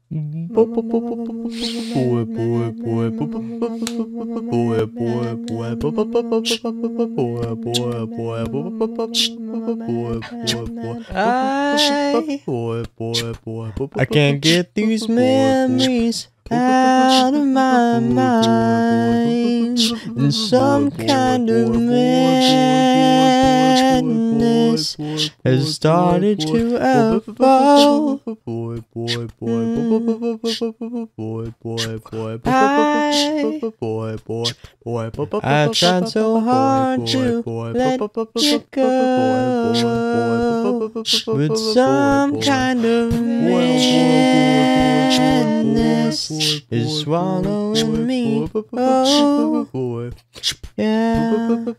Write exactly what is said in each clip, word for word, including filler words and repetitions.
Boy, boy, boy, boy, boy, boy, boy, boy, boy, I I can't get these memories out of my mind. In some kind of madness has started to evolve. I, I tried so hard to let it go, but some kind of madness is swallowing me. Oh, yeah.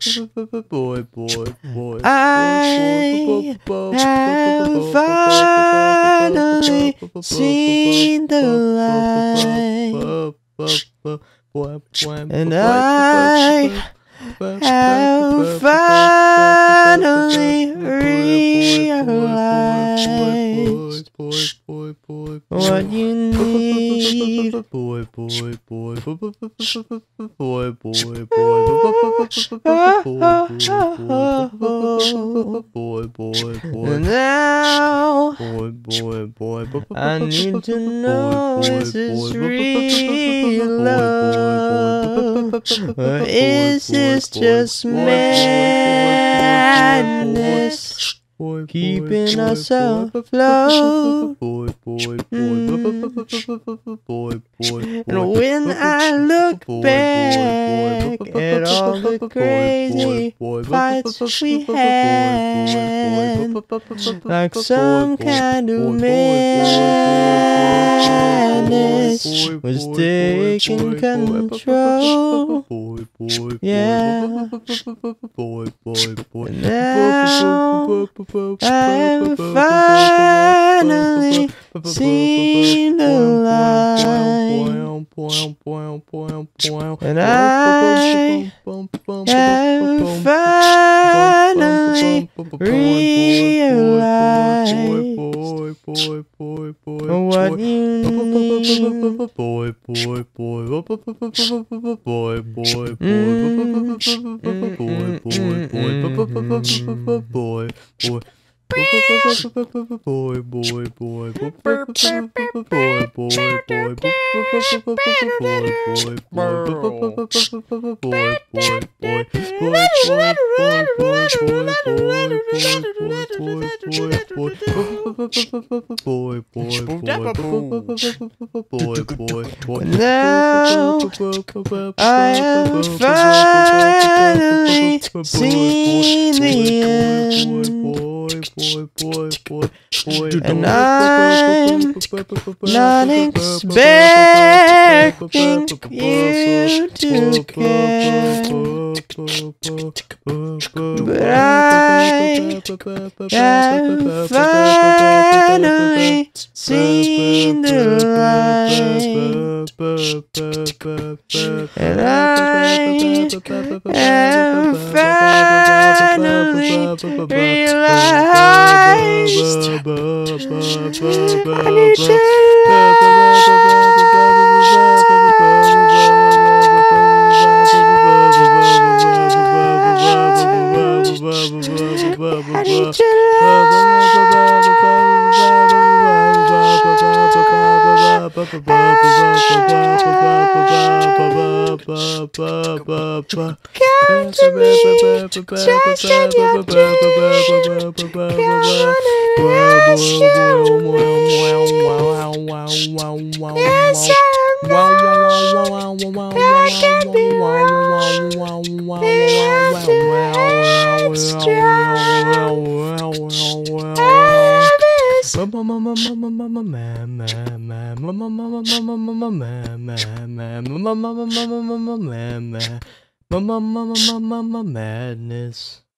I have finally seen the light, and I have finally realized what you need. And now I need to know, is this real love, or is this just madness keeping us afloat? Mm. And when I look back at all the crazy fights we had, like some kind of madness was taking control. Yeah. And now I've finally seen the light, and I have finally realized what you need. Boy, boy, boy, boy, now I have finally seen the end, and I'm not expecting you to care, but I have finally seen the light, and I have finally realized I need your love. I need your come to me, just in your dreams, come and ask you. Yes, I'm wrong, I can be wrong, they have to extra. Madness.